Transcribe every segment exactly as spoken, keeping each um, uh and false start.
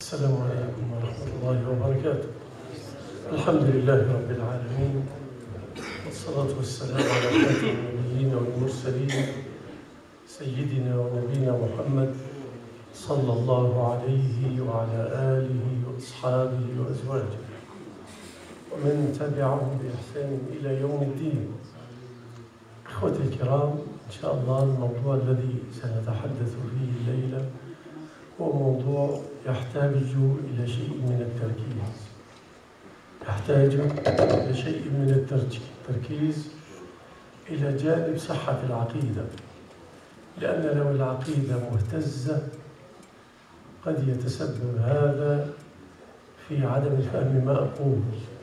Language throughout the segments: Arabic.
السلام عليكم ورحمة الله وبركاته. الحمد لله رب العالمين، والصلاة والسلام على خاتم النبيين والمرسلين سيدنا ونبينا محمد صلى الله عليه وعلى آله وأصحابه وأزواجه ومن تبعهم بإحسان إلى يوم الدين. إخوتي الكرام، إن شاء الله الموضوع الذي سنتحدث فيه الليلة هو موضوع يحتاج إلى شيء من التركيز يحتاج إلى شيء من التركيز إلى جانب صحة العقيدة، لأن لو العقيدة مهتزة قد يتسبب هذا في عدم فهم ما أقول.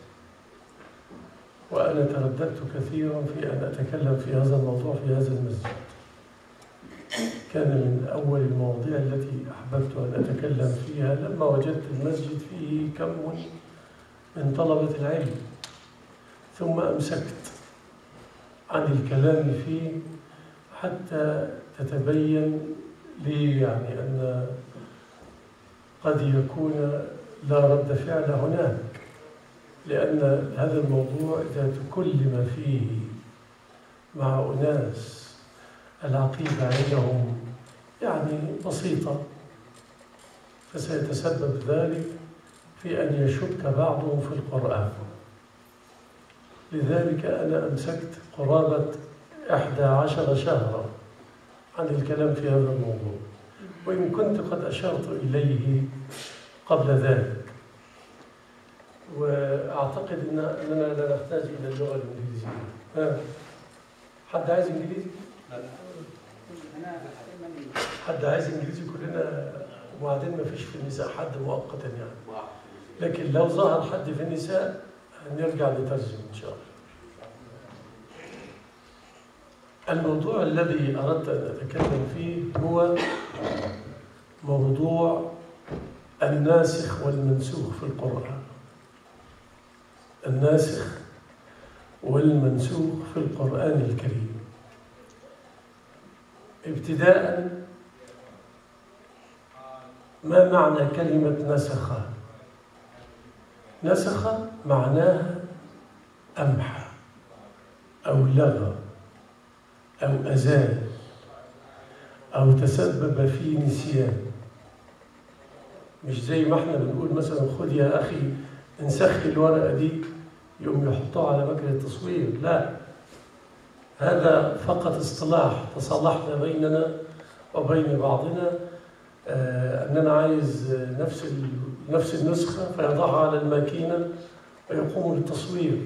وأنا ترددت كثيرا في أن أتكلم في هذا الموضوع في هذا المسجد. كان من أول المواضيع التي أحببت أن أتكلم فيها لما وجدت المسجد فيه كم من طلبة العلم، ثم أمسكت عن الكلام فيه حتى تتبين لي يعني أن قد يكون لا رد فعل هناك، لأن هذا الموضوع إذا تكلم فيه مع أناس العقيدة عندهم يعني بسيطة فسيتسبب ذلك في أن يشك بعضهم في القرآن. لذلك أنا أمسكت قرابة إحدى عشر شهرا عن الكلام في هذا الموضوع، وإن كنت قد أشرت إليه قبل ذلك. وأعتقد أننا لا نحتاج إلى اللغة الإنجليزية. ها؟ حد عايز إنجليزي؟ حد عايز إنجليزي؟ كلنا. وبعدين ما فيش في النساء حد مؤقتا يعني، لكن لو ظهر حد في النساء نرجع نترجم إن شاء الله. الموضوع الذي أردت أن أتكلم فيه هو موضوع الناسخ والمنسوخ في القرآن. الناسخ والمنسوخ في القرآن الكريم. ابتداء، ما معنى كلمة نسخ؟ نسخ معناها أمحى أو لغى أو أزال أو تسبب في نسيان. مش زي ما احنا بنقول مثلا خد يا أخي انسخ الورقة دي يقوم يحطوها على مكنة التصوير. لا، هذا فقط اصطلاح تصالحنا بيننا وبين بعضنا آه أننا عايز نفس نفس النسخة فيضعها على الماكينة ويقوم بالتصوير.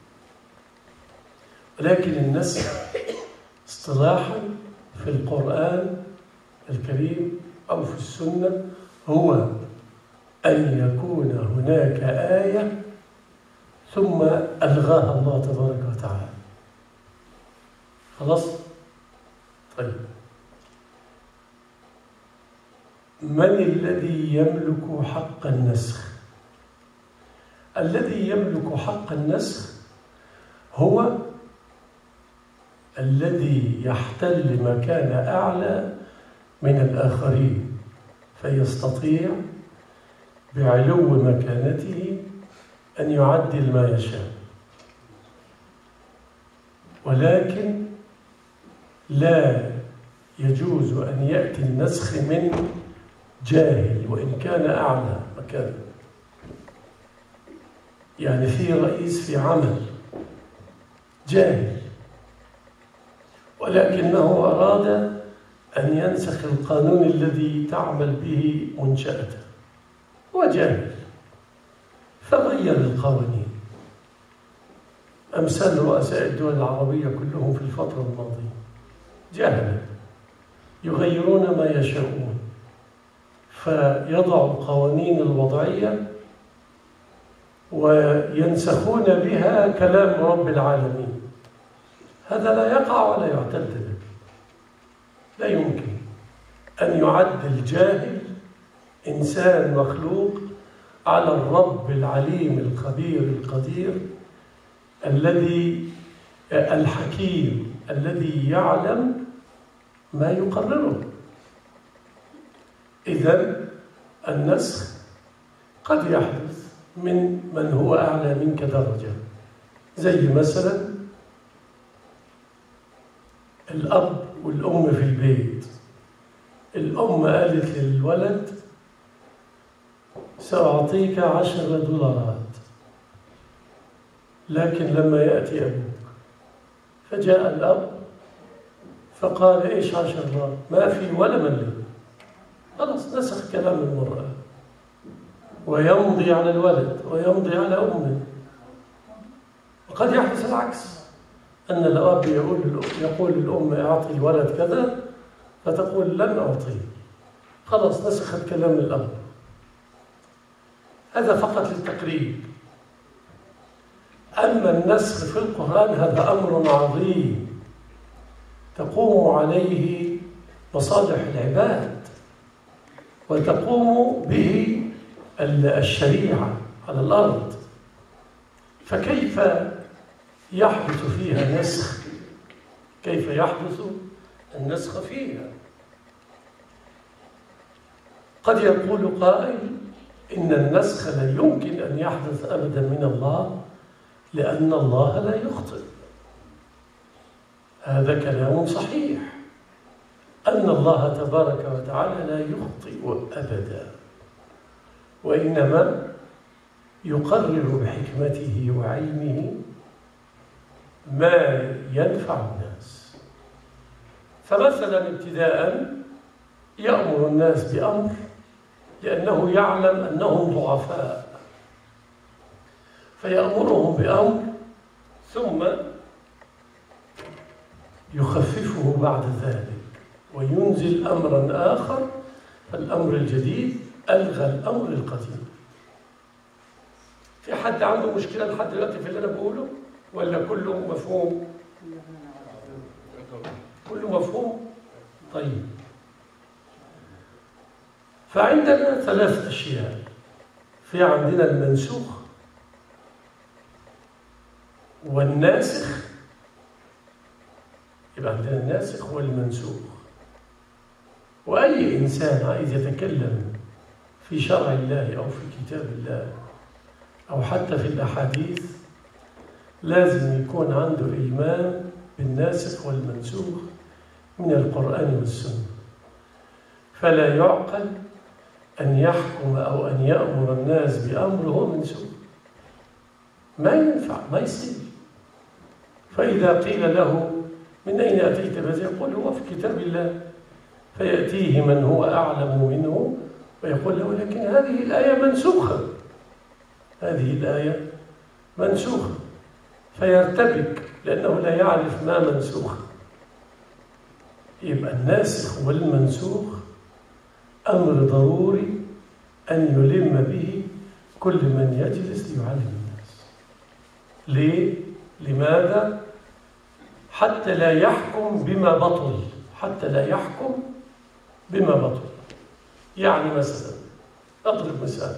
ولكن النسخ اصطلاحا في القرآن الكريم أو في السنة هو أن يكون هناك آية ثم ألغاها الله تبارك وتعالى. خلاص؟ طيب، من الذي يملك حق النسخ؟ الذي يملك حق النسخ هو الذي يحتل مكان أعلى من الآخرين، فيستطيع بعلو مكانته أن يعدل ما يشاء. ولكن لا يجوز أن يأتي النسخ من جاهل وإن كان أعلى مكانه. يعني في رئيس في عمل جاهل، ولكنه أراد أن ينسخ القانون الذي تعمل به منشأته، هو جاهل فغير القوانين. أمثال رؤساء الدول العربية كلهم في الفترة الماضية جاهلا يغيرون ما يشاءون، فيضعوا القوانين الوضعية وينسخون بها كلام رب العالمين. هذا لا يقع ولا يعتد به. لا يمكن أن يعد الجاهل إنسان مخلوق على الرب العليم الخبير القدير الذي الحكيم الذي يعلم ما يقرره. إذن النسخ قد يحدث من من هو أعلى منك درجة، زي مثلا الأب والأم في البيت. الأم قالت للولد سأعطيك عشرة دولارات، لكن لما يأتي أبوك فجاء الأب فقال إيش عشر دولارات؟ ما في ولا مليم. خلاص نسخ كلام المرأة ويمضي على الولد ويمضي على أمه. وقد يحدث العكس، أن الأب يقول يقول للأم أعطي الولد كذا فتقول لن أعطيه، خلاص نسخت كلام الأب. هذا فقط للتقريب. أما النسخ في القرآن هذا أمر عظيم تقوم عليه مصالح العباد وتقوم به الشريعة على الأرض، فكيف يحدث فيها نسخ؟ كيف يحدث النسخ فيها؟ قد يقول قائل إن النسخ لا يمكن أن يحدث أبدا من الله لأن الله لا يخطئ. هذا كلام صحيح، أن الله تبارك وتعالى لا يخطئ أبدا، وإنما يقرر بحكمته وعلمه ما ينفع الناس. فمثلا ابتداء يأمر الناس بأمر لأنه يعلم أنهم ضعفاء، فيأمرهم بأمر ثم يخففه بعد ذلك وينزل أمرا آخر، فالأمر الجديد ألغى الأمر القديم. في حد عنده مشكلة لحد دلوقتي في اللي أنا بقوله ولا كله مفهوم؟ كله مفهوم؟ طيب، فعندنا ثلاث أشياء. في عندنا المنسوخ والناسخ، يبقى عندنا الناسخ والمنسوخ. وأي إنسان عايز يتكلم في شرع الله أو في كتاب الله أو حتى في الأحاديث لازم يكون عنده إيمان بالناسخ والمنسوخ من القرآن والسنة. فلا يعقل أن يحكم أو أن يأمر الناس بأمر هو منسوخ، ما ينفع، ما يصير. فإذا قيل له من أين أتيت بهذا يقول هو في كتاب الله، فيأتيه من هو أعلم منه ويقول له لكن هذه الآية منسوخة، هذه الآية منسوخة، فيرتبك لأنه لا يعرف ما منسوخ. يبقى الناسخ والمنسوخ أمر ضروري أن يلم به كل من يجلس ليعلم الناس. ليه؟ لماذا؟ حتى لا يحكم بما بطل، حتى لا يحكم بما بطل. يعني مثلا أضرب مثال،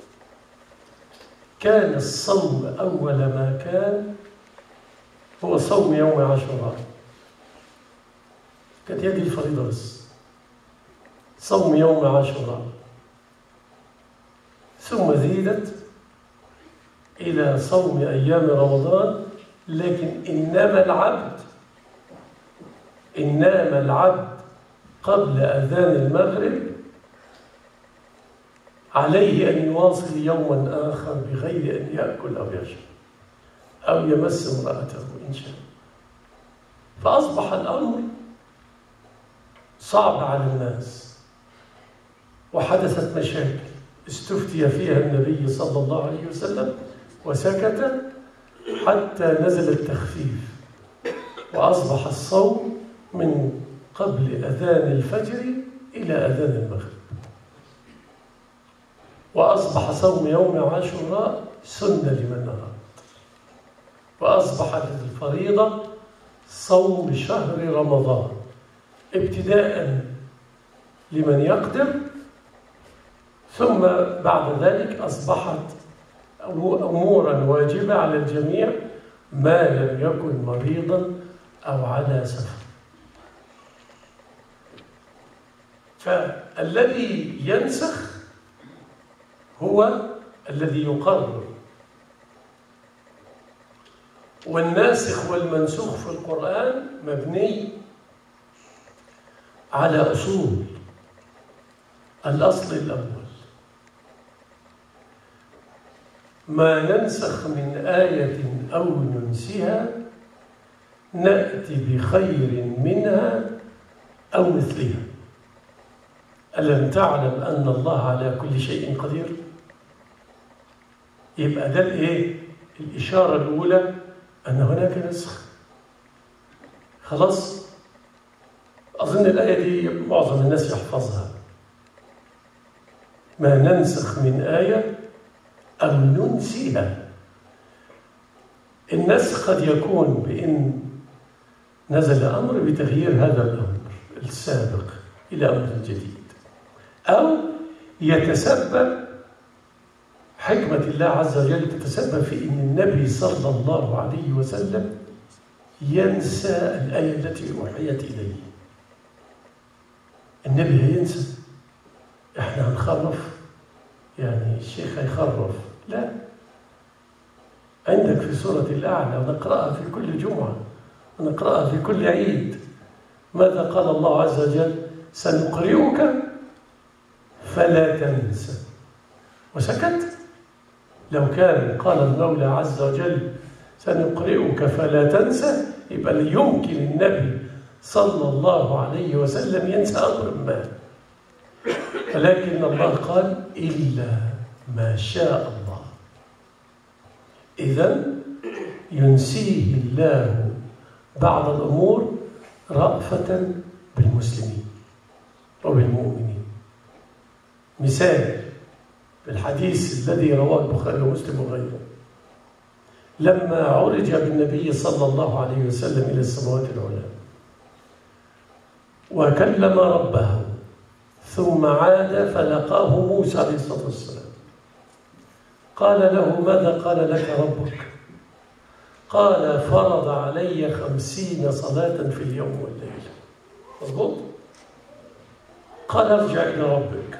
كان الصوم أول ما كان هو صوم يوم عاشوراء، كانت هذه الفريضة بس، صوم يوم عاشوراء، ثم زيدت إلى صوم أيام رمضان. لكن إنما العبد إنما العبد قبل أذان المغرب عليه أن يواصل يوما آخر بغير أن يأكل أو يشرب أو يمس امرأته إن شاء. فأصبح الأمر صعب على الناس وحدثت مشاكل استفتي فيها النبي صلى الله عليه وسلم وسكت حتى نزل التخفيف، وأصبح الصوم من قبل أذان الفجر إلى أذان المغرب، وأصبح صوم يوم عاشوراء سنة لمن أراد، وأصبحت الفريضة صوم شهر رمضان ابتداء لمن يقدر، ثم بعد ذلك أصبحت أمورا واجبة على الجميع ما لم يكن مريضا أو على سفر. فالذي ينسخ هو الذي يقرر، والناسخ والمنسوخ في القرآن مبني على أصول. الأصل الأول: ما ننسخ من آية أو ننسها نأتي بخير منها أو مثلها. ألم تعلم أن الله على كل شيء قدير؟ يبقى ده الإيه؟ الإشارة الأولى أن هناك نسخ. خلاص؟ أظن الآية دي معظم الناس يحفظها. ما ننسخ من آية أو ننسيها. النسخ قد يكون بأن نزل أمر بتغيير هذا الأمر السابق إلى أمر جديد، أو يتسبب حكمة الله عز وجل تتسبب في أن النبي صلى الله عليه وسلم ينسى الآية التي أوحيت إليه. النبي هينسى؟ إحنا هنخرف؟ يعني الشيخ هيخرف؟ لا. عندك في سورة الأعلى ونقرأها في كل جمعة ونقرأها في كل عيد، ماذا قال الله عز وجل؟ سنقرئك فلا تنسى. وسكت. لو كان قال المولى عز وجل سنقرئك فلا تنسى، يبقى لا يمكن النبي صلى الله عليه وسلم ينسى أمر ما. ولكن الله قال إلا ما شاء الله. إذن ينسيه الله بعض الأمور رأفة بالمسلمين وبالمؤمنين. مثال الحديث الذي رواه البخاري ومسلم وغيره، لما عرج بالنبي صلى الله عليه وسلم إلى السماوات العلى وكلم ربه ثم عاد فلقاه موسى عليه الصلاة والسلام، قال له ماذا قال لك ربك؟ قال فرض علي خمسين صلاة في اليوم والليلة. مضبوط؟ قال ارجع إلى ربك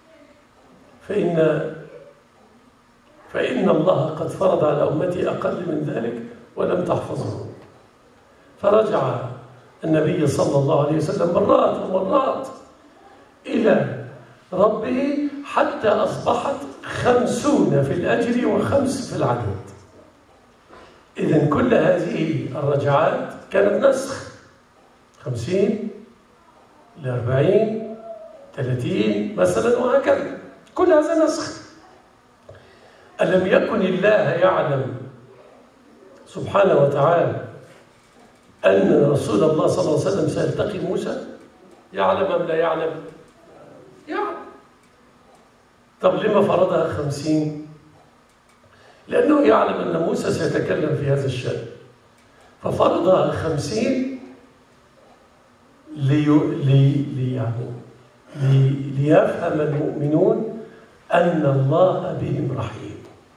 فإن فإن الله قد فرض على أمتي أقل من ذلك ولم تحفظه. فرجع النبي صلى الله عليه وسلم مرات ومرات إلى ربه حتى أصبحت خمسون في الأجر وخمس في العدد. إذن كل هذه الرجعات كانت نسخ، خمسين لأربعين ثلاثين مثلا وهكذا، كل هذا نسخ. ألم يكن الله يعلم سبحانه وتعالى أن رسول الله صلى الله عليه وسلم سيلتقي موسى؟ يعلم أم لا يعلم؟ يعلم. طب لما فرضها خمسين؟ لأنه يعلم أن موسى سيتكلم في هذا الشأن، ففرضها خمسين لي... لي... لي... يعني لي... ليفهم المؤمنون أن الله بهم رحيم.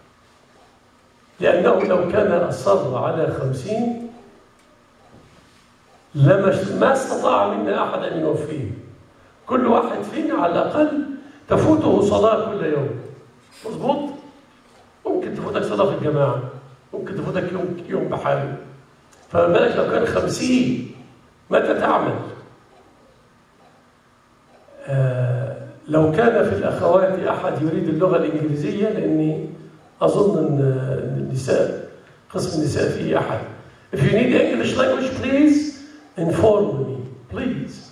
لأنه لو كان أصر على خمسين لما ما استطاع منا أحد أن يوفيه. كل واحد فينا على الأقل تفوته صلاة كل يوم. مظبوط؟ ممكن تفوتك صلاة في الجماعة، ممكن تفوتك يوم يوم بحاله. فما بالك لو كان خمسين، متى تعمل؟ آه لو كان في الأخوات أحد يريد اللغة الإنجليزية، لأني أظن أن النساء قسم النساء فيه أحد. If you need English language, please inform me, please.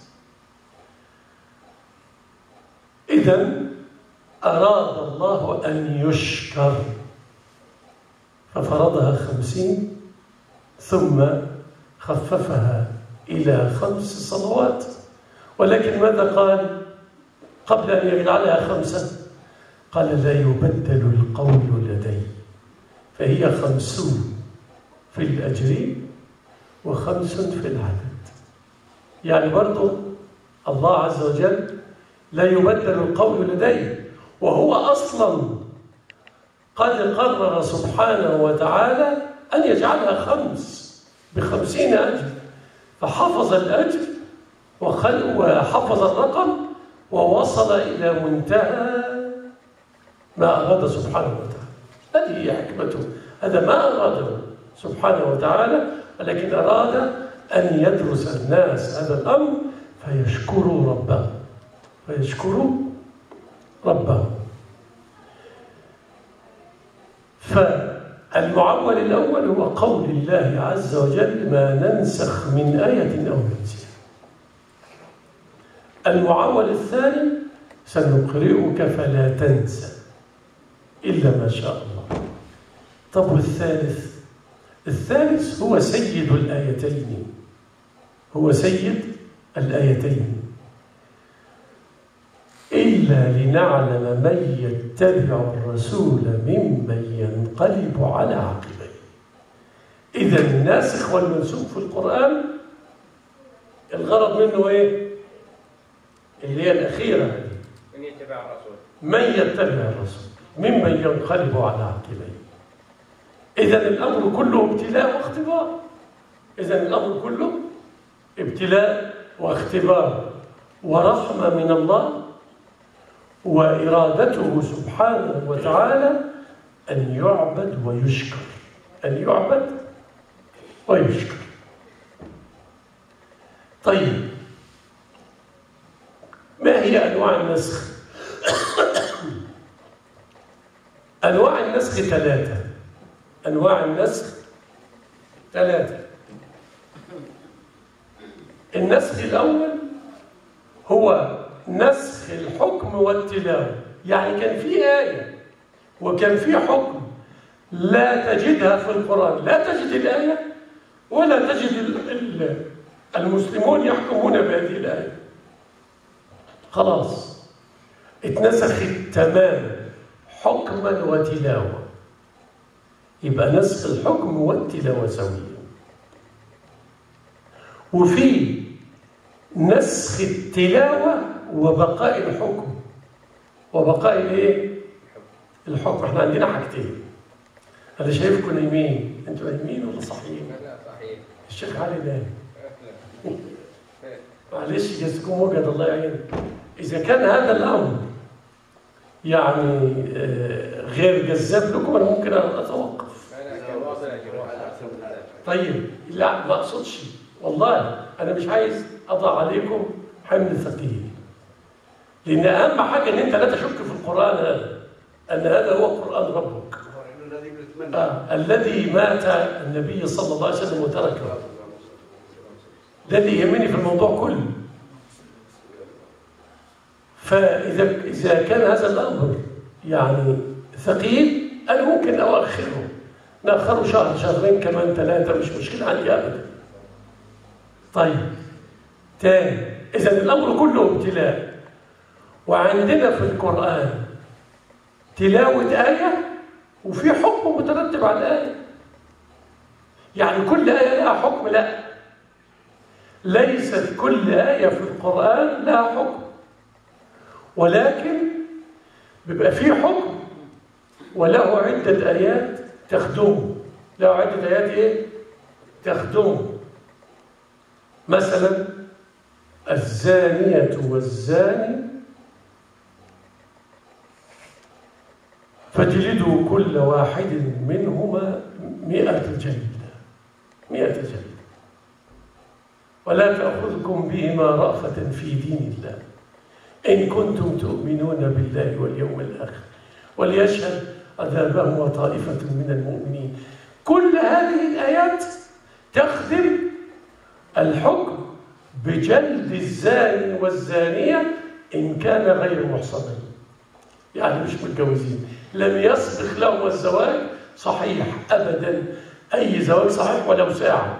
إذن أراد الله أن يشكر ففرضها خمسين ثم خففها إلى خمس صلوات. ولكن ماذا قال قبل أن يجعلها خمسة؟ قال لا يبدل القول لدي، فهي خمسون في الأجر وخمس في العدد. يعني برضو الله عز وجل لا يبدل القول لديه، وهو أصلا قد قرر سبحانه وتعالى أن يجعلها خمس بخمسين أجر، فحفظ الأجر وحفظ الرقم ووصل إلى منتهى ما أراد سبحانه وتعالى. هذه هي حكمته، هذا ما أراده سبحانه وتعالى، ولكن أراد أن يدرس الناس هذا الأمر فيشكروا ربه فيشكروا ربه. فالمعول الأول هو قول الله عز وجل: ما ننسخ من آية أو ننسها. المعول الثاني: سنقرئك فلا تنسى إلا ما شاء الله. طب والثالث؟ الثالث هو سيد الآيتين، هو سيد الآيتين: إلا لنعلم من يتبع الرسول ممن ينقلب على عقبيه. إذا الناسخ والمنسوخ في القرآن الغرض منه إيه؟ اللي هي الأخيرة، من يتبع الرسول من يتبع الرسول ممن ينقلب على عقبيه. إذا الأمر كله ابتلاء واختبار. إذا الأمر كله ابتلاء واختبار ورحمة من الله، وإرادته سبحانه وتعالى أن يعبد ويشكر، أن يعبد ويشكر. طيب، ما هي أنواع النسخ؟ أنواع النسخ ثلاثة. أنواع النسخ ثلاثة. النسخ الأول هو نسخ الحكم والتلاوة، يعني كان في آية وكان في حكم لا تجدها في القرآن، لا تجد الآية ولا تجد المسلمون يحكمون بهذه الآية، خلاص اتنسخت تماما حكما وتلاوة. يبقى نسخ الحكم والتلاوة سويا. وفي نسخ التلاوة وبقاء الحكم وبقاء الايه؟ الحكم. احنا عندنا حاجتين. انا شايفكم نايمين، انتوا نايمين ولا صحيين؟ لا صحيح. الشيخ علي نايم. معلش جزاكم وجد الله يعينك. اذا كان هذا الامر يعني غير جذاب لكم انا ممكن اتوقف. طيب، لا ما اقصدش والله، انا مش عايز اضع عليكم حمل ثقيل، لان اهم حاجه ان انت لا تشك في القران هذا، ان هذا هو قران ربك آه. الذي مات النبي صلى الله عليه وسلم وتركه. ده اللي يهمني في الموضوع كله. فاذا اذا كان هذا الامر يعني ثقيل انا ممكن اؤخره، ناخره شهر شهرين كمان ثلاثه، مش مشكله عندي ابدا. طيب، تاني، إذا الأمر كله ابتلاء، وعندنا في القرآن تلاوة آية وفي حكم مترتب على الآية. يعني كل آية لها حكم؟ لا، ليست كل آية في القرآن لها حكم، ولكن بيبقى فيه حكم وله عدة آيات تخدمه، له عدة آيات إيه؟ تخدمه. مثلا الزانية والزاني فاجلدوا كل واحد منهما مئة جلدة مئة جلدة ولا تأخذكم بهما رأفة في دين الله إن كنتم تؤمنون بالله واليوم الآخر وليشهد عذابهما طائفة من المؤمنين. كل هذه الآيات تخدم الحكم بجلد الزاني والزانية إن كان غير محصنين، يعني مش متجوزين، لم يسبق لهم الزواج صحيح أبدا، أي زواج صحيح ولو ساعة.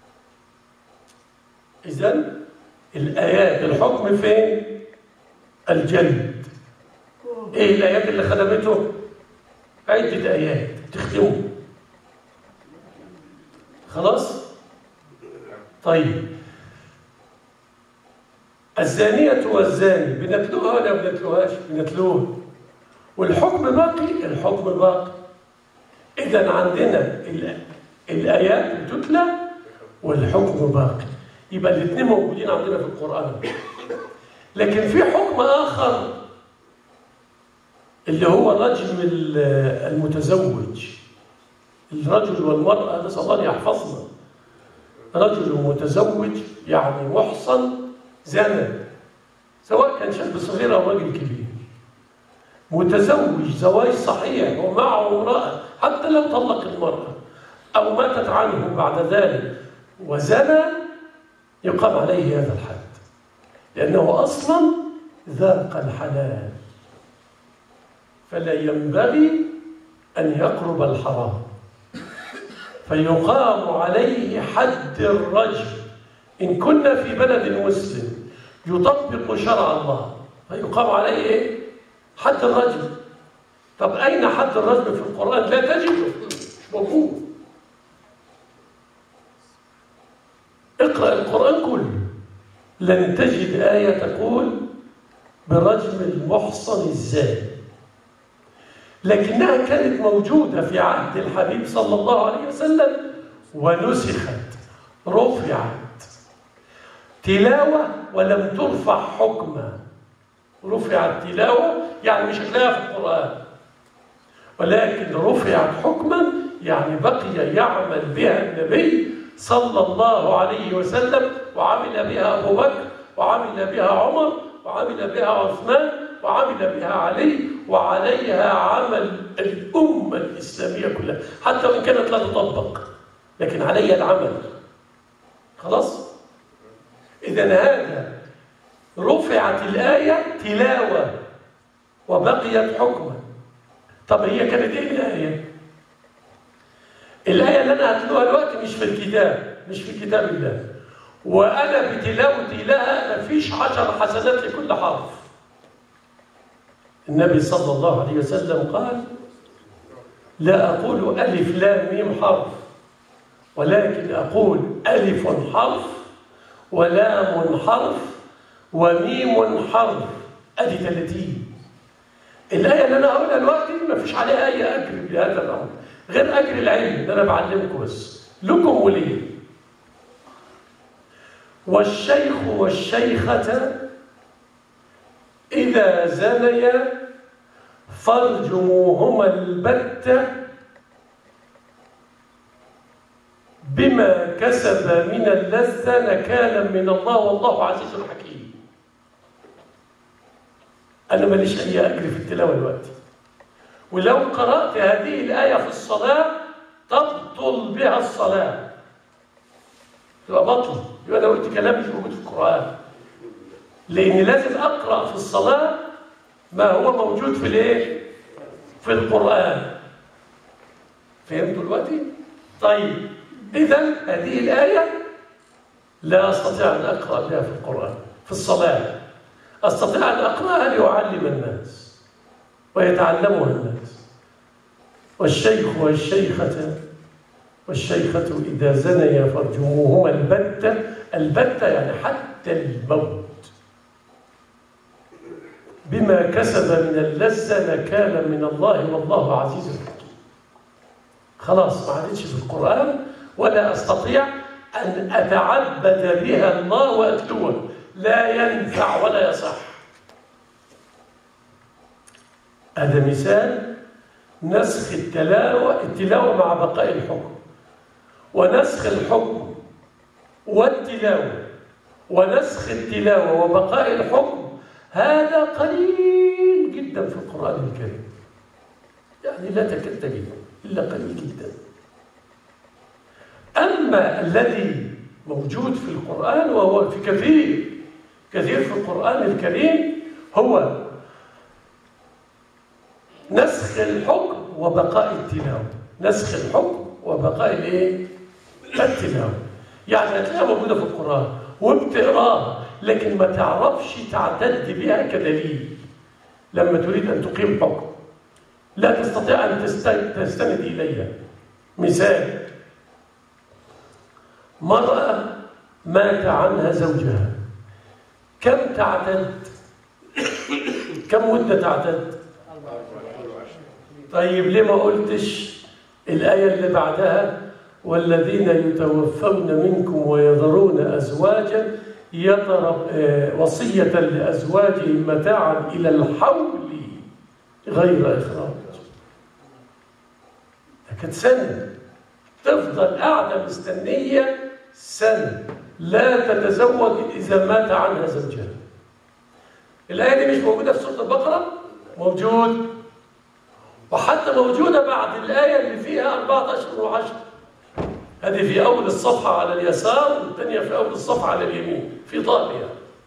إذن الآيات الحكم فين؟ الجلد. إيه الآيات اللي خدمته؟ عدة آيات تخدمه. خلاص؟ طيب، الزانية والزاني بنتلوها ولا بنتلوهاش؟ بنتلوها. والحكم باقي، الحكم باقي. إذا عندنا الآيات بتتلى والحكم باقي، يبقى الاثنين موجودين عندنا في القرآن. لكن في حكم آخر اللي هو الرجل المتزوج، الرجل والمرأة، نسأل الله أن يحفظنا. رجل متزوج يعني محصن زنى، سواء كان شاب صغير أو راجل كبير، متزوج زواج صحيح ومعه امرأة حتى لو طلق المرأة أو ماتت عنه بعد ذلك وزنى، يقام عليه هذا الحد، لأنه أصلا ذاق الحلال، فلا ينبغي أن يقرب الحرام، فيقام عليه حد الرجم. إن كنا في بلد مسلم يطبق شرع الله فيقام عليه إيه؟ حد الرجم. طب أين حد الرجم في القرآن؟ لا تجده، مش موجود. اقرأ القرآن كله لن تجد آية تقول برجم المحصن الزاني، لكنها كانت موجودة في عهد الحبيب صلى الله عليه وسلم ونسخت، رفعت تلاوة ولم ترفع حكما. رفعت تلاوة يعني مش هتلاقيها في القرآن، ولكن رفعت حكما يعني بقي يعمل بها النبي صلى الله عليه وسلم، وعمل بها أبو بكر، وعمل بها عمر، وعمل بها عثمان، وعمل بها علي، وعليها عمل الأمة الإسلامية كلها، حتى وإن كانت لا تطبق لكن عليها العمل. خلاص؟ إذن هذا رفعت الآية تلاوة وبقيت حكما. طب هي كانت إيه الآية؟ الآية اللي أنا هتلوها دلوقتي مش في الكتاب، مش في كتاب الله، وأنا بتلاوتي لها مفيش عشر حسنات لكل حرف. النبي صلى الله عليه وسلم قال: لا أقول ألف لام ميم حرف، ولكن أقول ألف حرف ولام حرف وميم حرف. أدي ثلاثين. الآية اللي أنا هقولها دلوقتي مفيش عليها أي أجر بهذا الأمر غير أجر العلم اللي أنا بعلمكم بس، لكم وليه. والشيخ والشيخة إذا زنيا فارجموهما البتة بما كسب من اللذة نكالا من الله والله عزيز حكيم. أنا ماليش أي أجر في التلاوة دلوقتي، ولو قرأت هذه الآية في الصلاة تبطل بها الصلاة، تبقى بطل، يبقى أنا قلت كلام مش موجود في القرآن، لأن لازم أقرأ في الصلاة ما هو موجود في الإيه؟ في القرآن. فهمتوا دلوقتي؟ طيب، إذن هذه الآية لا أستطيع أن أقرأ بها في القرآن في الصلاة، أستطيع أن أقرأها لأعلم الناس ويتعلمها الناس. والشيخ والشيخة والشيخة إذا زنيا فارجموهما البتة. البتة يعني حتى الموت بما كسب من اللذة نكالا من الله والله عزيز حكيم. خلاص ما عادتش في القرآن ولا أستطيع أن أتعبد بها الله وأتلوها، لا ينفع ولا يصح. هذا مثال نسخ التلاوة التلاوة مع بقاء الحكم، ونسخ الحكم والتلاوة ونسخ التلاوة وبقاء الحكم. هذا قليل جدا في القرآن الكريم، يعني لا تكاد تجده إلا قليل جدا. أما الذي موجود في القرآن وهو في كثير كثير في القرآن الكريم هو نسخ الحكم وبقاء التلاوة. نسخ الحكم وبقاء الايه؟ التلاوة. يعني هتلاقيها موجودة في القرآن وبتقراها لكن ما تعرفش تعتد بها كدليل. لما تريد أن تقيم حكم لا تستطيع أن تستند إليها. مثال: مرأة مات عنها زوجها، كم تعتد؟ كم مدة تعتد؟ طيب ليه ما قلتش الآية اللي بعدها: والذين يتوفون منكم ويذرون أزواجا يترب وصية لأزواجهم متاعا إلى الحول غير إخراج. كانت سنة تفضل قاعدة مستنية سنة لا تتزوج إذا مات عنها زوجها. الآية دي مش موجودة في سورة البقرة؟ موجود، وحتى موجودة بعد الآية اللي فيها أربعة أشهر وعشر. هذه في أول الصفحة على اليسار والثانية في أول الصفحة على اليمين في طابية.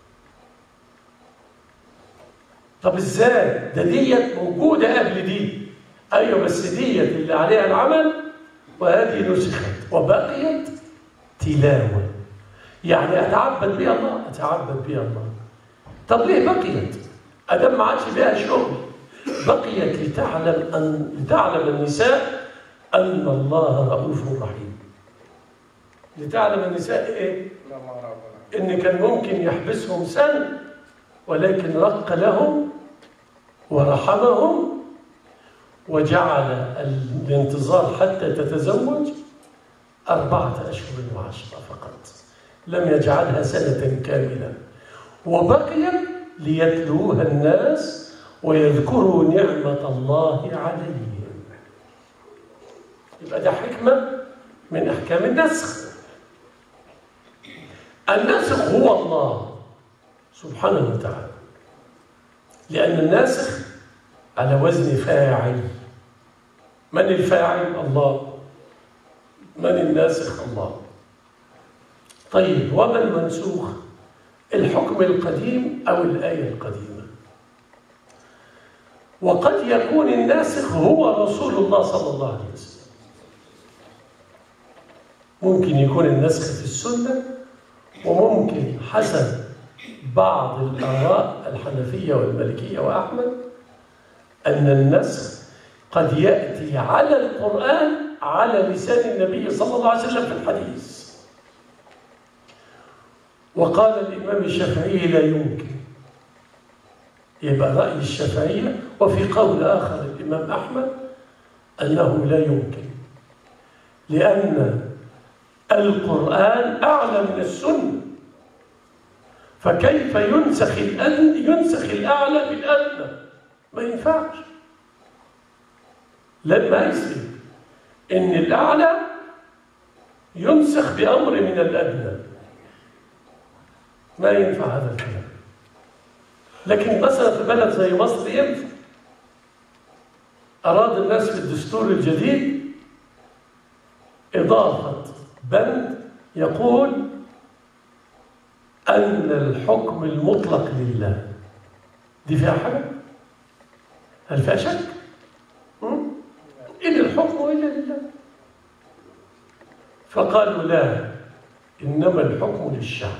طب إزاي؟ ده ديت موجودة قبل دي. أيوة بس ديت اللي عليها العمل وهذه نسخت وبقيت تلاوة، يعني أتعبد بها الله، أتعبد بها الله. طب ليه بقيت؟ أدم ما عادش بها شغل. بقيت لتعلم أن لتعلم النساء أن الله رؤوف رحيم. لتعلم النساء إيه؟ إن كان ممكن يحبسهم سنة ولكن رق لهم ورحمهم وجعل الانتظار حتى تتزوج أربعة أشهر وعشرة فقط، لم يجعلها سنة كاملة. وبقيت ليتلوها الناس ويذكروا نعمة الله عليهم. يبقى ده حكمة من أحكام النسخ. الناسخ هو الله سبحانه وتعالى، لأن الناسخ على وزن فاعل. من الفاعل؟ الله. من الناسخ؟ الله. طيب وما المنسوخ؟ الحكم القديم أو الآية القديمة. وقد يكون الناسخ هو رسول الله صلى الله عليه وسلم. ممكن يكون النسخ في السنة، وممكن حسب بعض الآراء الحنفية والمالكية وأحمد أن النسخ قد يأتي على القرآن على لسان النبي صلى الله عليه وسلم في الحديث. وقال الإمام الشافعي لا يمكن. يبقى رأي الشافعية. وفي قول آخر الإمام أحمد أنه لا يمكن، لأن القرآن أعلى من السنة، فكيف ينسخ الأدنى ينسخ الأعلى بالأدنى؟ ما ينفعش. لما يصير إن الأعلى ينسخ بأمر من الأدنى، ما ينفع هذا الكلام. لكن مثلا في بلد زي مصر ينفع. أراد الناس في الدستور الجديد إضافة بند يقول أن الحكم المطلق لله. دي فيها حاجة؟ هل فيها شك؟ إن الحكم إلا لله. فقالوا لا، إنما الحكم للشعب.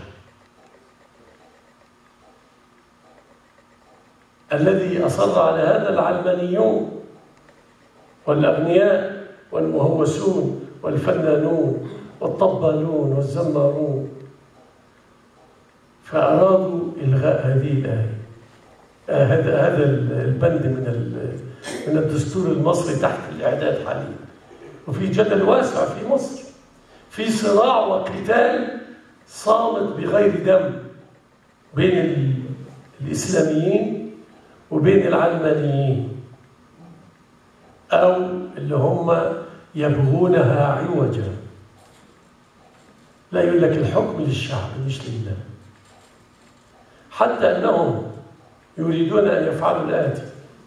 الذي أصر على هذا العلمانيون والأغنياء والمهوسون والفنانون والطبالون والزمارون، فأرادوا إلغاء هذه الآية، آه هذا هذا البند من من الدستور المصري تحت الإعداد حاليا. وفي جدل واسع في مصر، في صراع وقتال صامت بغير دم بين الإسلاميين وبين العلمانيين، أو اللي هم يبغونها عوجا. لا، يقول لك الحكم للشعب مش لله. حتى أنهم يريدون أن يفعلوا الآتي: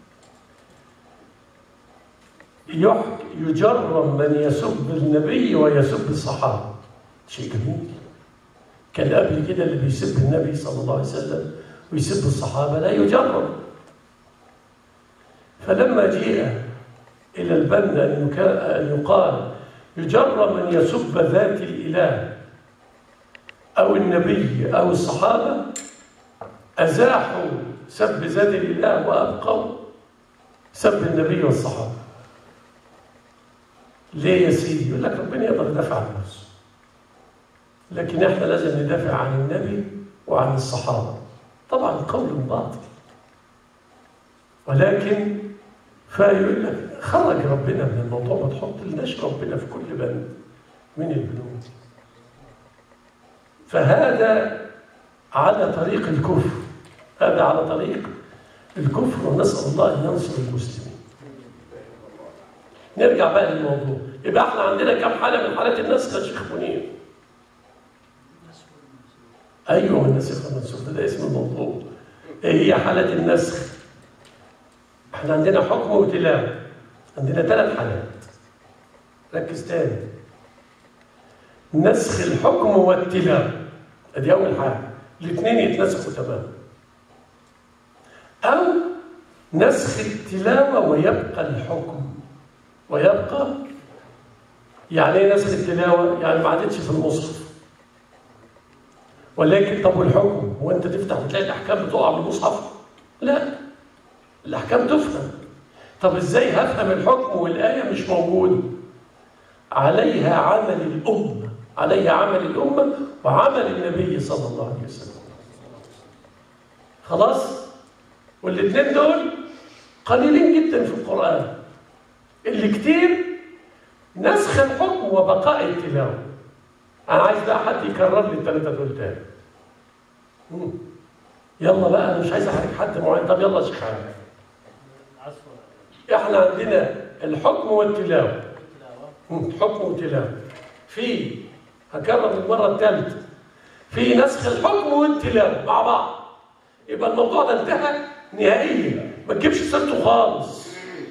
يجرم من يسب النبي ويسب الصحابة. شيء جميل. كان قبل كده اللي بيسب النبي صلى الله عليه وسلم ويسب الصحابة لا يجرم. فلما جيء إلى البند أن يقال يجرم من يسب ذات الإله أو النبي أو الصحابة، أزاحوا سب ذات الإله وأبقوا سب النبي والصحابة. ليه يا سيدي؟ يقول لك ربنا يقدر يدافع عن نفسه، لكن احنا لازم ندافع عن النبي وعن الصحابة. طبعا قول باطل، ولكن فيقول لك خرج ربنا من الموضوع، ما تحط لناش ربنا في كل بند من البنود. فهذا على طريق الكفر، هذا على طريق الكفر، ونسأل الله أن ينصر المسلمين. نرجع بقى للموضوع. يبقى احنا عندنا كم حالة من حالات النسخ يا شيخ منير؟ أيوه، النسخ والمنسوخ ده, ده اسم الموضوع. إيه هي حالة النسخ؟ احنا عندنا حكم وتلاوة. عندنا ثلاث حالات. ركز تاني. نسخ الحكم والتلاوة ادي أول حاجة، الاثنين يتنسخوا تماما. أو نسخ التلاوة ويبقى الحكم. ويبقى يعني ايه نسخ التلاوة؟ يعني ما عادتش في المصحف. ولكن طب والحكم؟ هو أنت تفتح وتلاقي الأحكام بتقع من المصحف؟ لا، الأحكام تفهم. طب إزاي هفهم الحكم والآية مش موجودة؟ عليها عمل الأمة، عليها عمل الأمة وعمل النبي صلى الله عليه وسلم. خلاص؟ والاثنين دول قليلين جدا في القرآن. اللي كتير نسخ الحكم وبقاء التلاوة. أنا عايز بقى حد يكرر لي الثلاثة دول تاني. يلا بقى، أنا مش عايز أحرج حد معين. طب يلا يا شيخ علي. إحنا عندنا الحكم والتلاوة. حكم وتلاوة. في هكرر المرة الثالثة. في نسخ الحكم والتلاوة مع بعض. يبقى الموضوع ده انتهى نهائيا، ما تجيبش سيرته خالص.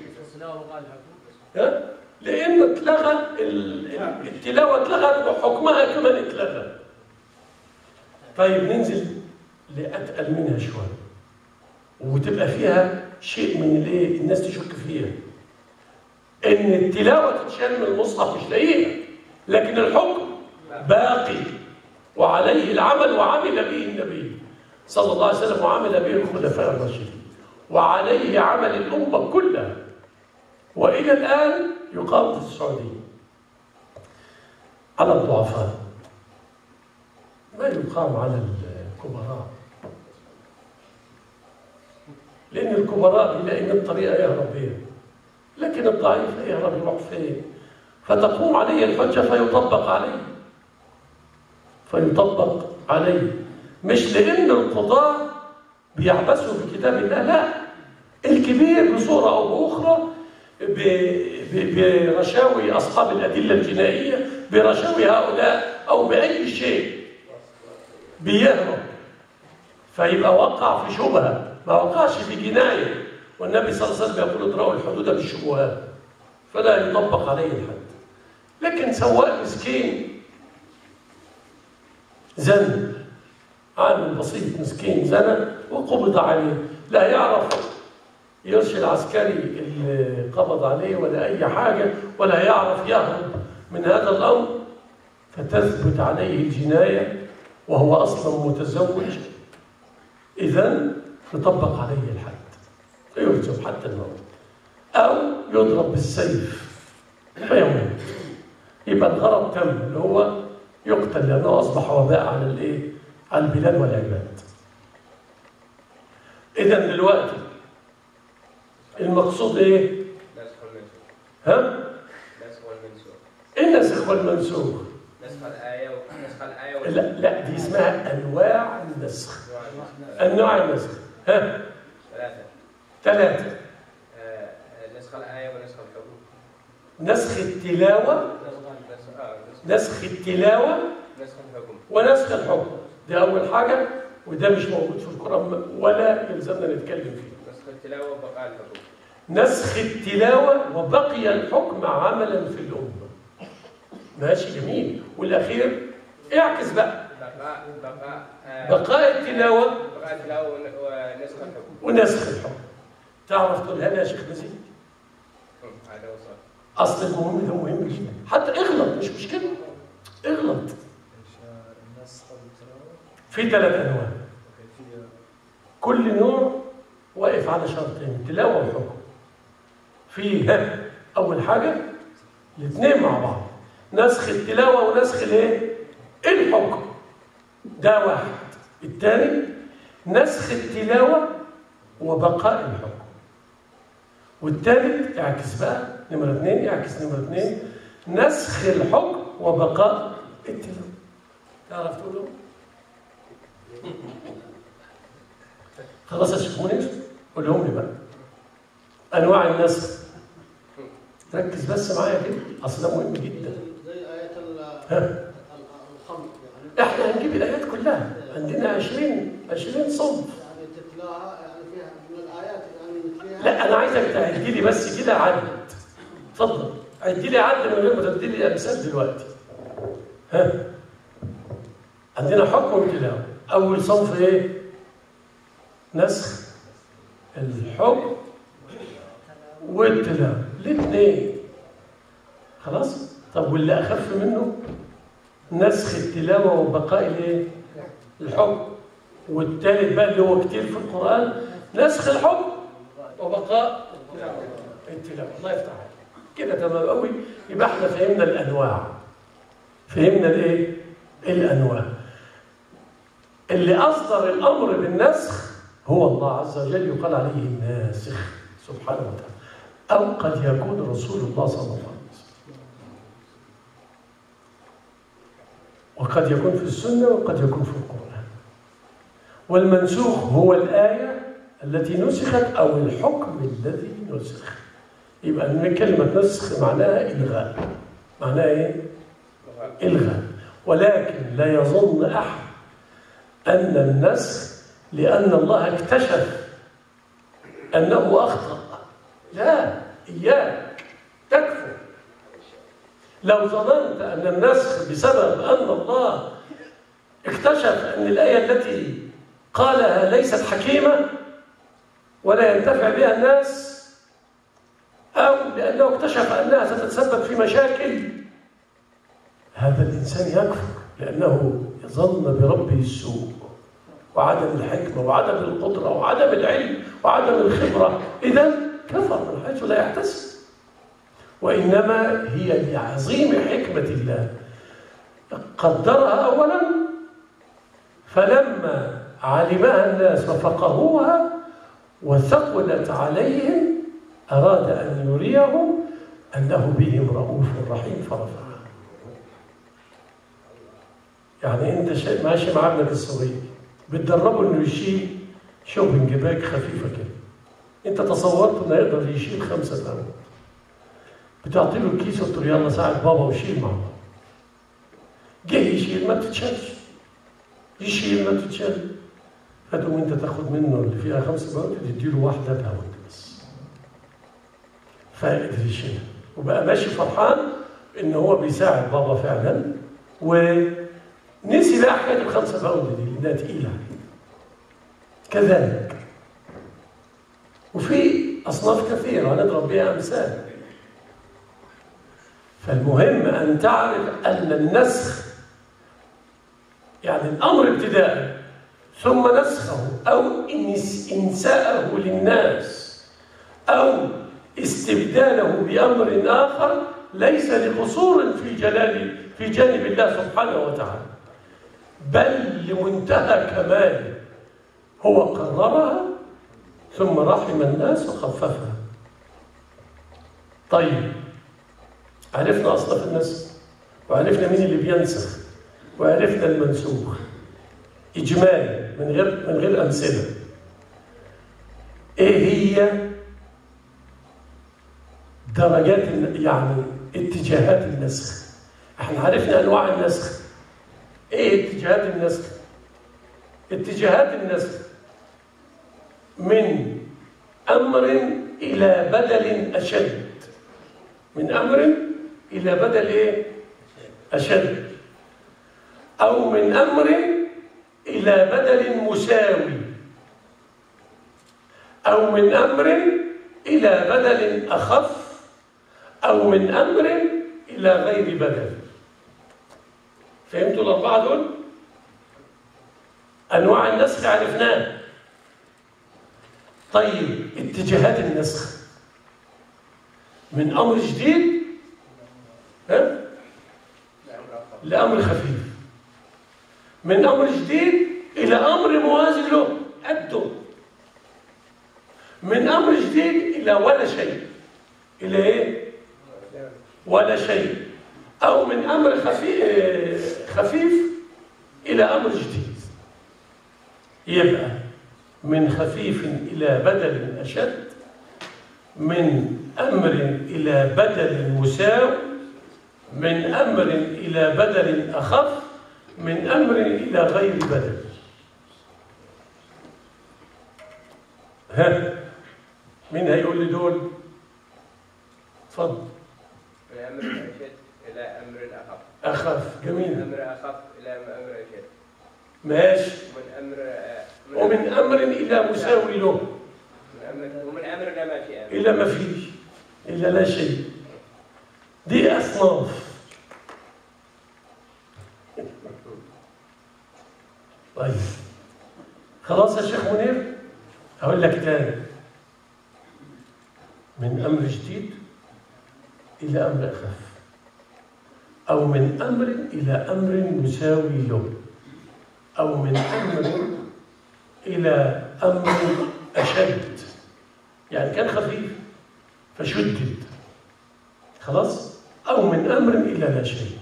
ها؟ لأن اتلغى التلاوة، اتلغت وحكمها كمان اتلغى. طيب ننزل لأتقل منها شوية، وتبقى فيها شيء من الايه الناس تشك فيها، ان التلاوة تتشال من المصحف مش لاقيها، لكن الحكم باقي وعليه العمل وعمل به النبي صلى الله عليه وسلم وعمل به الخلفاء الراشدين وعليه عمل الأمة كلها، وإلى الآن يقام في السعودية على الضعفاء، ما يقام على الكبراء، لأن الكبراء بيلاقي من الطريقة يهرب بيها، لكن الضعيف يهرب يروح فين؟ فتقوم عليه الحجة فيطبق عليه فيطبق عليه مش لأن القضاة بيعبثوا بكتاب الله، لا، الكبير بصورة أو بأخرى برشاوي أصحاب الأدلة الجنائية، برشاوي هؤلاء أو بأي شيء بيهرب، فيبقى وقع في شبهة، ما وقعش في جناية، والنبي صلى الله عليه وسلم يقول اضرأوا الحدود بالشبهات فلا يطبق عليه الحد. لكن سواء مسكين زن، عامل بسيط مسكين زنى وقبض عليه، لا يعرف يرشي العسكري اللي قبض عليه ولا أي حاجة، ولا يعرف يهرب من هذا الأمر، فتثبت عليه الجناية وهو أصلا متزوج، إذن يطبق عليه الحد فيرجم حتى الموت، أو يضرب بالسيف فيموت. يبقى الغرض تم، اللي هو يقتل، لأنه أصبح وباء على الإيه؟ على البلاد والعباد. إذن دلوقتي المقصود إيه؟ نسخ والمنسوخ. ها؟ نسخ والمنسوخ. النسخ والمنسوخ. نسخ الآية ونسخ الآية لا لا، دي اسمها أنواع النسخ. أنواع النسخ. ها؟ ثلاثة. ثلاثة. آه، نسخ الآية ونسخ الحكم. نسخ التلاوة. نسخ التلاوة. نسخ الحكم. ونسخ الحكم. دي أول حاجة، وده مش موجود في القرآن ولا يلزمنا نتكلم فيه. نسخ التلاوة وبقاء الحكم. نسخ التلاوة وبقي الحكم عملا في الأمة. ماشي، جميل. والأخير اعكس بقى. بقاء بقاء آه بقاء التلاوة. بقاء التلاوة ونسخ الحكم. ونسخ الحكم. تعرف تقولها لي يا شيخ نزيه؟ هذا وصل. أصل المهم ده مهم جدا، حتى اغلط مش مشكلة، اغلط. في ثلاث أنواع، كل نوع واقف على شرطين، تلاوة وحكم. في أول حاجة الاثنين مع بعض، نسخ التلاوة ونسخ الايه؟ الحكم، ده واحد. الثاني نسخ التلاوة وبقاء الحكم. والثالث اعكس بقى، نمرة اثنين اعكس نمرة اثنين، نسخ الحكم وبقاء التلاوة. تعرف تقوله؟ خلاص يا شيخ منير؟ قولهم لي بقى. أنواع النسخ. ركز بس معايا كده، أصل ده مهم جدا. زي آيات الخمر يعني. إحنا هنجيب الآيات كلها، عندنا عشرين عشرين صنف. يعني تتلاها يعني فيها من الآيات يعني فيها. لا أنا عايزك تعدي لي بس كده عدد. اتفضل، عدي لي عدد من غير ما تدي لي أمثال دلوقتي. ها؟ عندنا حكم التلاوة. أول صنف إيه؟ نسخ الحكم والتلاوة، الاثنين. خلاص؟ طب واللي أخف منه؟ نسخ التلاوة وبقاء الايه؟ الحكم. والثالث بقى اللي هو كتير في القرآن، نسخ الحكم وبقاء التلاوة. الله يفتح عليك. كده تمام قوي. يبقى احنا فهمنا الأنواع. فهمنا الايه؟ الأنواع. اللي أصدر الأمر بالنسخ هو الله عز وجل، يقال عليه الناسخ سبحانه وتعالى، أو قد يكون رسول الله صلى الله عليه وسلم، وقد يكون في السنة وقد يكون في القرآن. والمنسوخ هو الآية التي نسخت أو الحكم الذي نسخ. يبقى من كلمة نسخ معناها إلغاء. معناها إيه؟ إلغاء. ولكن لا يظن أحد أن النسخ لأن الله اكتشف أنه أخطأ. لا، إياك تكفر. لو ظننت أن النسخ بسبب أن الله اكتشف أن الآية التي قالها ليست حكيمة ولا ينتفع بها الناس، أو لأنه اكتشف أنها ستتسبب في مشاكل، هذا الإنسان يكفر، لأنه يظن بربه السوء وعدم الحكمة وعدم القدرة وعدم العلم وعدم الخبرة. إذن كفر من حيث لا يحتسب. وإنما هي لعظيم حكمة الله قدرها أولا، فلما علمها الناس وفقهوها وثقلت عليهم أراد أن يريهم أنه بهم رؤوف رحيم فرفعها. يعني أنت ماشي مع ابنك الصغير بتدربه إنه يشيل شوبنج باك خفيفة كده، أنت تصورت إنه يقدر يشيل خمسة باوند، بتعطي له الكيس وتقول له يلا ساعد بابا وشيل مع بابا. جه يشيل ما بتتشالش، يشيل ما بتتشال، فتقوم أنت تاخد منه اللي فيها خمسة باوند تديله واحدة باوند بس، فقدر يشيلها وبقى ماشي فرحان إن هو بيساعد بابا فعلا، ونسي بقى حكاية الخمسة باوند دي لأنها تقيلة عليه. كذلك وفي أصناف كثيرة هنضرب بها أمثال. فالمهم أن تعرف أن النسخ يعني الأمر ابتداء ثم نسخه أو إنساءه للناس أو استبداله بأمر آخر ليس لقصور في جلال في جانب الله سبحانه وتعالى، بل لمنتهى كماله. هو قررها ثم رحم الناس وخففها. طيب، عرفنا أصناف النسخ وعرفنا مين اللي بينسخ وعرفنا المنسوخ إجمالي من غير من غير أمثلة. إيه هي درجات يعني اتجاهات النسخ؟ احنا عرفنا أنواع النسخ. إيه اتجاهات النسخ؟ اتجاهات النسخ من أمر إلى بدل أشد. من أمر إلى بدل إيه؟ أشد. أو من أمر إلى بدل مساوي. أو من أمر إلى بدل أخف. أو من أمر إلى غير بدل. فهمتوا الأربعة دول؟ أنواع النسخ عرفناه. طيب، اتجاهات النسخ من أمر جديد ها؟ لأمر خفيف، من أمر جديد إلى أمر موازي له قده، من أمر جديد إلى ولا شيء. إلى إيه؟ ولا شيء. أو من أمر خفيف خفيف إلى أمر جديد. يبقى من خفيف إلى بدل أشد، من أمر إلى بدل مساو، من أمر إلى بدل أخف، من أمر إلى غير بدل. ها مين هيقول لي دول؟ اتفضل. من أمر أشد إلى أمر أخف. أخف، جميل. من أمر أخف إلى أمر أشد. ماشي. من أمر من ومن أمر إلى مساوي له. من أمر ومن أمر إلى ما في أمر. إلى ما فيش، إلى لا شيء. دي أصناف. طيب خلاص يا شيخ منير، أقول لك تاني. من أمر جديد إلى أمر أخف، أو من أمر إلى أمر مساوي له، أو من أمر إلى أمر أشد، يعني كان خفيف فشدد، خلاص، أو من أمر إلى لا شيء.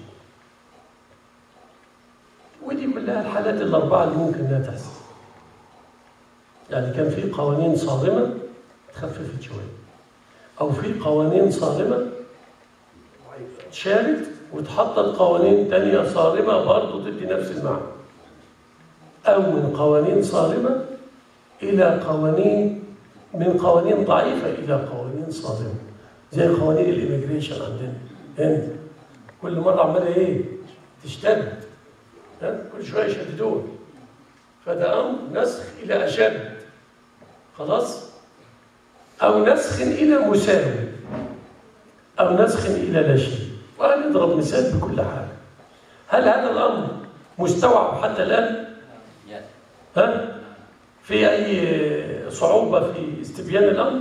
ودي كلها الحالات الأربعة اللي ممكن إنها تحصل. يعني كان في قوانين صارمة تخففت شوية، أو في قوانين صارمة اتشالت واتحطت قوانين تانية صارمة برضه تدي نفس المعنى، أو من قوانين صارمة إلى قوانين، من قوانين ضعيفة إلى قوانين صارمة، زي قوانين الإيميجريشن عندنا هنا، كل مرة عمالة إيه؟ تشتد، كل شوية يشددون، فده أمر نسخ إلى أشد، خلاص؟ أو نسخ إلى مساوي، أو نسخ إلى لا شيء. وهنضرب مثال بكل حال. هل هذا الأمر مستوعب حتى الآن؟ ها؟ في أي صعوبة في استبيان الأمر؟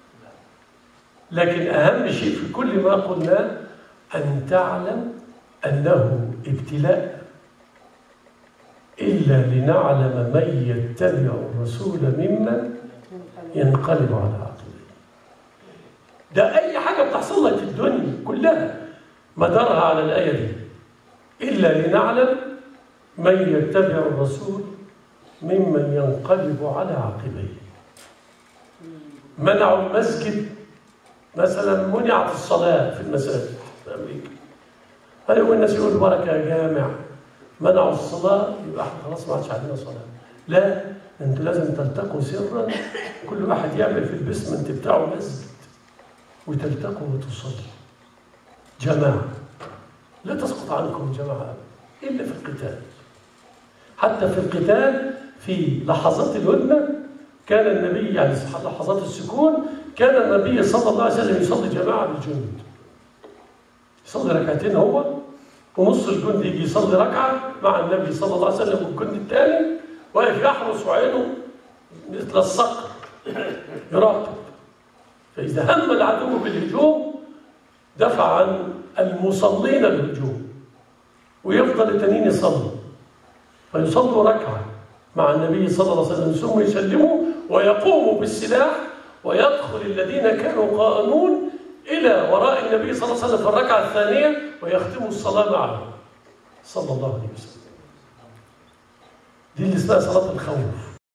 لكن أهم شيء في كل ما قلناه أن تعلم أنه ابتلاء، إلا لنعلم من يتبع الرسول ممن ينقلب على عقبيه. ده أي حاجة بتحصل لك في الدنيا كلها مدارها على الآية دي، إلا لنعلم من يتبع الرسول ممن ينقلب على عقبيه. منعوا المسجد مثلا، منعت الصلاة في المساجد في أمريكا، فيقول الناس يقولوا بركة يا جامع، منعوا الصلاة يبقى احنا خلاص ما عادش عندنا صلاة. لا، انتوا لازم تلتقوا سرا، كل واحد يعمل في البسمنت بتاعه مسجد وتلتقوا وتصلي جماعة. لا تسقط عنكم الجماعة إلا في القتال. حتى في القتال في لحظات الهدنة كان النبي، يعني لحظات السكون، كان النبي صلى الله عليه وسلم يصلي جماعة بالجند، يصلي ركعتين هو ونص الجند يجي يصلي ركعة مع النبي صلى الله عليه وسلم، والجند الثاني واقف يحرس وعينه مثل الصقر يراقب، فإذا هم العدو بالهجوم دفع عن المصلين الهجوم، ويفضل التانيين يصلوا، فيصلوا ركعة مع النبي صلى الله عليه وسلم ثم يسلموا ويقوموا بالسلاح، ويدخل الذين كانوا قائمون إلى وراء النبي صلى الله عليه وسلم في الركعة الثانية ويختموا الصلاة معه صلى الله عليه وسلم. دي اللي اسمها صلاة الخوف.